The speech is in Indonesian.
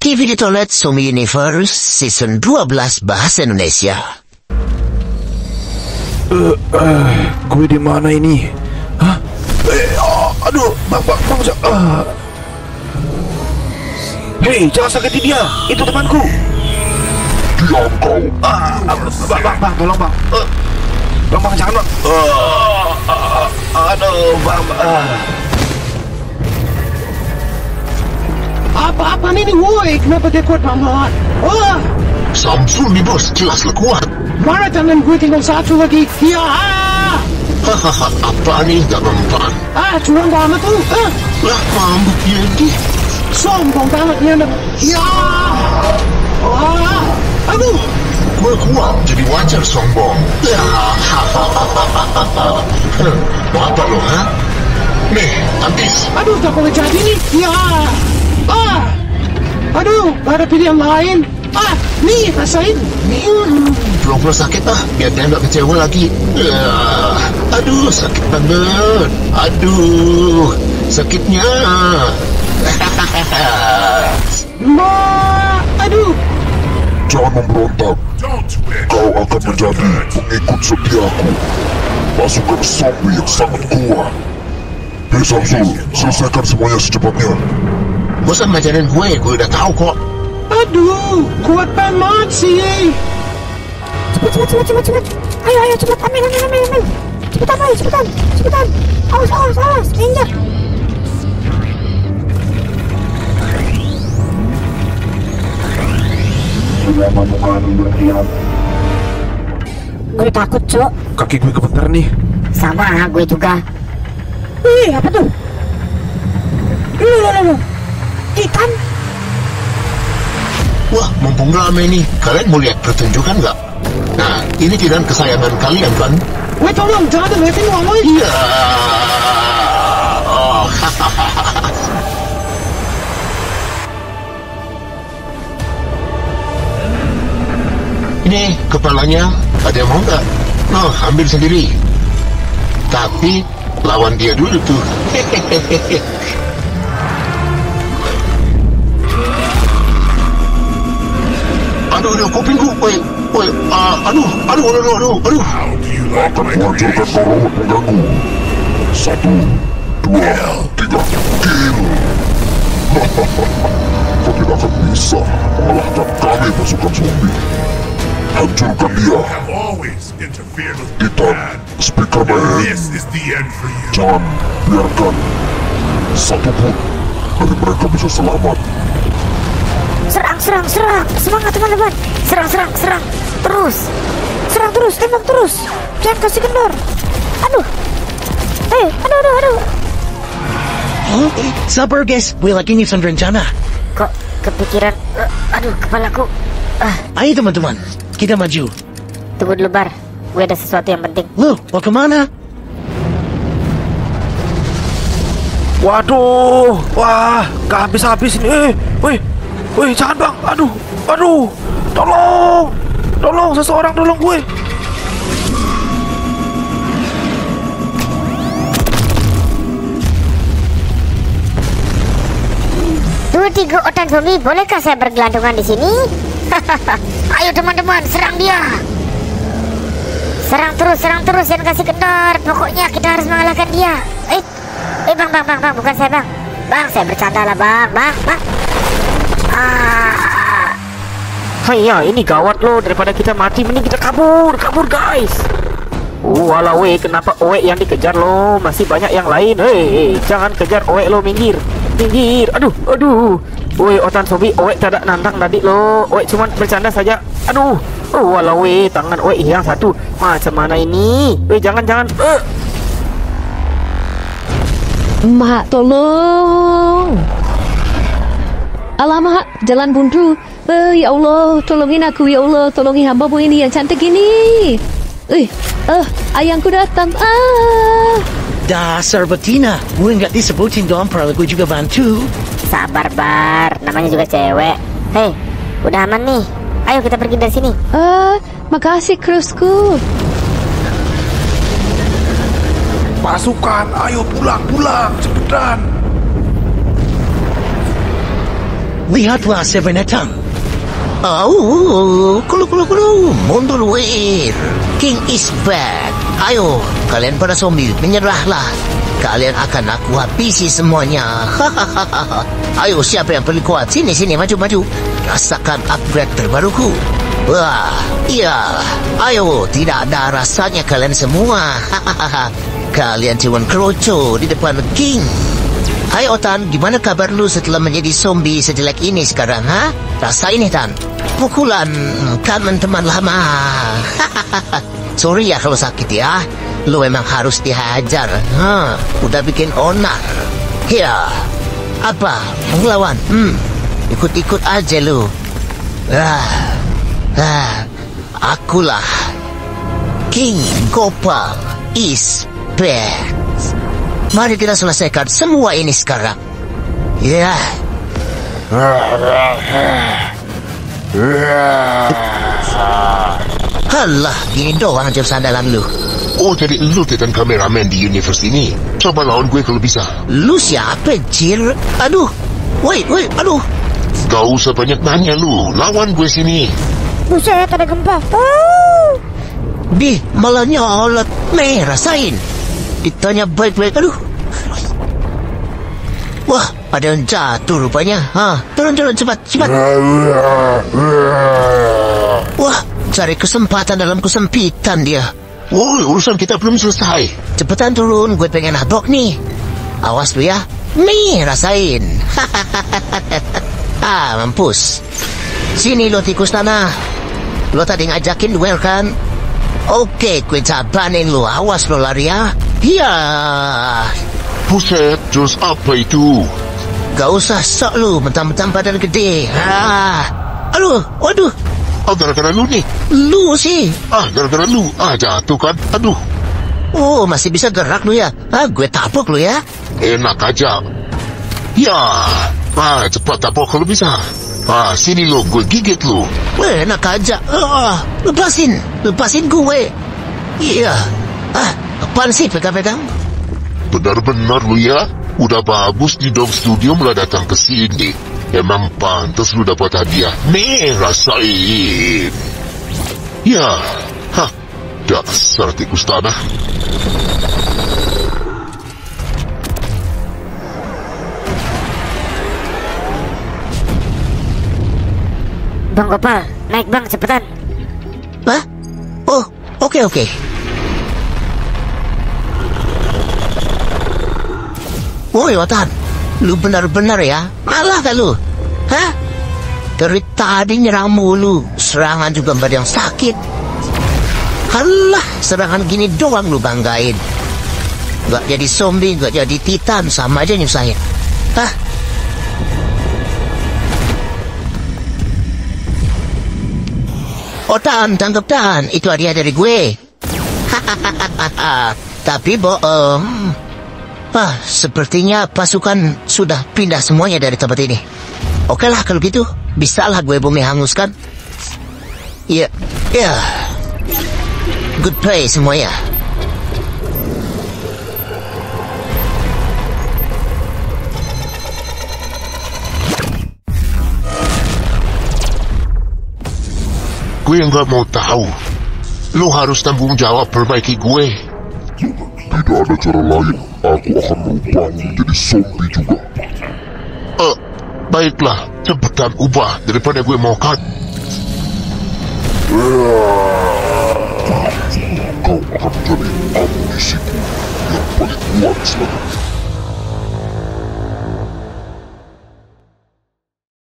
TV di Toilet Sumi Universe Season 12 Bahasa Indonesia. Gue di mana ini? Hah? Aduh, bang, hei, jangan sakiti dia. Itu temanku. Diam kau. Bang, tolong bang. Bang, jangan bang. Aduh, bang. Apa ini woi? Kenapa dia kuat banget? Wah, Samsul nih bos, jelaslah kuat. mana tangan gue tinggal satu lagi. Ya, Hahaha, apa nih gak mempan? curang banget lu. Lah, mabuk jadi. Sombong banget nih anak. Ya, aduh. Gue kuat, jadi wajar sombong. Ya, hahaha. Mau apa lo, ha? Nih, habis. Aduh, tak boleh jadi nih. Ya, aduh, ada pilihan lain. Nih, rasain. Pura-pura sakit biar dia nggak kecewa lagi. Ya, aduh, sakit banget. Aduh, sakitnya. Aduh. Jangan memberontak. Kau akan menjadi pengikut setiaku. Pasukan zombie yang sangat kuat. Hei Samsul, selesaikan semuanya secepatnya. Bosan ngajarin gue udah tahu kok. Aduh, kuat banget sih. Cepat. Ayo, cepat, ambil. Cepetan. Awas, injak. Gue takut, Cok. Kaki gue kebentar nih. Sama, gue juga. Wih, apa tuh? Loh. Ikan? Wah, mumpung rame nih. Kalian mau lihat pertunjukan nggak? Nah, ini tiran kesayangan kalian kan? Wait, tolong, jangan ngeliatin uang lo. Iya. Ini kepalanya, ada yang mau nggak? Oh, ambil sendiri. Tapi lawan dia dulu tuh. Aduh, kupingku, woi, aduh. Akan kuhancurkan kau robot pengganggu. 1, 2, 3, kill. Kau tidak akan bisa mengalahkan kami pasukan zombie. Hancurkan dia. Titan, Speakerman. Jangan biarkan satupun dari mereka bisa selamat. Serang. Semangat teman-teman. Serang. Serang terus, tembak terus. Jangan kasih kendor. Aduh. Aduh. Sabar guys, gue lagi nyusun rencana. Kok kepikiran, aduh, kepalaku. Ayo teman-teman, kita maju. Tunggu dulu, Bar. Gue ada sesuatu yang penting. Lo, mau kemana? Waduh, wah, gak habis-habis ini. Woi, jangan bang. Aduh, tolong, seseorang tolong gue. Tiga otan zombie, bolehkah saya bergelantungan di sini? Ayo teman-teman, serang dia. Serang terus, jangan kasih kendor. Pokoknya kita harus mengalahkan dia. Bang, bukan saya bang. Bang, saya bercanda lah bang. Iya, ini gawat loh. Daripada kita mati, mending kita kabur guys. Walau kenapa Owe yang dikejar lo? Masih banyak yang lain. Hei, jangan kejar Owe lo, minggir. Aduh. Woi, otan zombie, Owe tidak nantang tadi lo. Owe cuma bercanda saja. Aduh. Walau tangan Owe hilang satu. Macam mana ini? Jangan. Mak, tolong. Alamak, jalan buntu. Ya Allah, tolongin aku ya Allah. Tolongin hambamu ini yang cantik ini. Ayangku datang. Dasar betina, gue nggak disebutin dong, padahal gue juga bantu. Sabar Bar, namanya juga cewek. Hei, udah aman nih. Ayo kita pergi dari sini. Makasih krusku. Pasukan, ayo pulang, cepetan. Lihatlah Seven datang. Kulu. Mundur wir. King is back. Ayo, kalian para zombie, menyerahlah. Kalian akan aku habisi semuanya. Ayo, siapa yang paling kuat? Sini, maju. Rasakan upgrade terbaruku. Wah, iya. Ayo, tidak ada rasanya kalian semua. Kalian cuma kroco di depan King. Hai Otan, gimana kabar lu setelah menjadi zombie sejelek ini sekarang, ha? Rasain nih, Tan. Pukulan teman lama. Sorry ya kalau sakit ya. Lu memang harus dihajar. Udah bikin onar. Ya. Apa? Mau lawan? Ikut-ikut aja lu. Akulah King Gopal is back. Mari kita selesaikan semua ini sekarang. Ya. Halah, gini doang jam sandalan lu. Oh, jadi lu titan kameramen di universe ini. Coba lawan gue kalau bisa. Lu siapa, Jir? Aduh. Wait, aduh. Gak usah banyak nanya lu. Lawan gue sini. Buset, ada gempa. Malah nyolot. Nih, rasain. Ditanya baik-baik, aduh. Wah, ada yang jatuh rupanya. Turun, cepat. Wah, cari kesempatan dalam kesempitan dia. Woi, urusan kita belum selesai. Cepetan turun, gue pengen nabok nih. Awas lu ya. Nih, rasain. Mampus. Sini lo tikus tanah. Lo tadi ngajakin duel kan? Oke, gue cabanin lo. Awas lo lari ya. Iya. Buset, terus apa itu? Gak usah sok lu, mentang-mentang badan gede. Aduh, waduh. Gara-gara lu nih. Lu sih. Gara-gara lu. Jatuh kan. Aduh. Oh, masih bisa gerak lu ya. Gue tapuk lu ya. Enak aja. Ya. Cepat tapuk kalau bisa. Sini lu, gue gigit lu. Enak aja. Lepasin gue. Iya. Apaan sih pegang-pegang? Benar-benar lu ya. Udah bagus di Dog Studio malah datang ke sini. Emang pantas lu dapat hadiah. Nih, rasain. Ya. Dasar tikus tanah. Bang Gopal, naik bang, cepetan. Hah? Oh, oke. Woi, Otan, lu benar-benar ya? Malah kan lu? Hah? Dari tadi nyerang mulu, serangan juga nggak ada yang sakit. Halah, serangan gini doang lu banggain. Nggak jadi zombie, nggak jadi titan, sama aja nyusahin. Hah? Otan, tangkap Tan, itu hadiah dari gue. Tapi bohong. Sepertinya pasukan sudah pindah semuanya dari tempat ini. Oke lah kalau gitu, bisalah gue bumi hanguskan. Ya. Good play semuanya. Gue nggak mau tahu. Lu harus tanggung jawab perbaiki gue. Tidak ada cara lain. Aku akan merubahmu menjadi zombie juga. Baiklah, cepetan ubah daripada gue mau cut. Kau akan menjadi amunisiku yang paling kuat selanjutnya.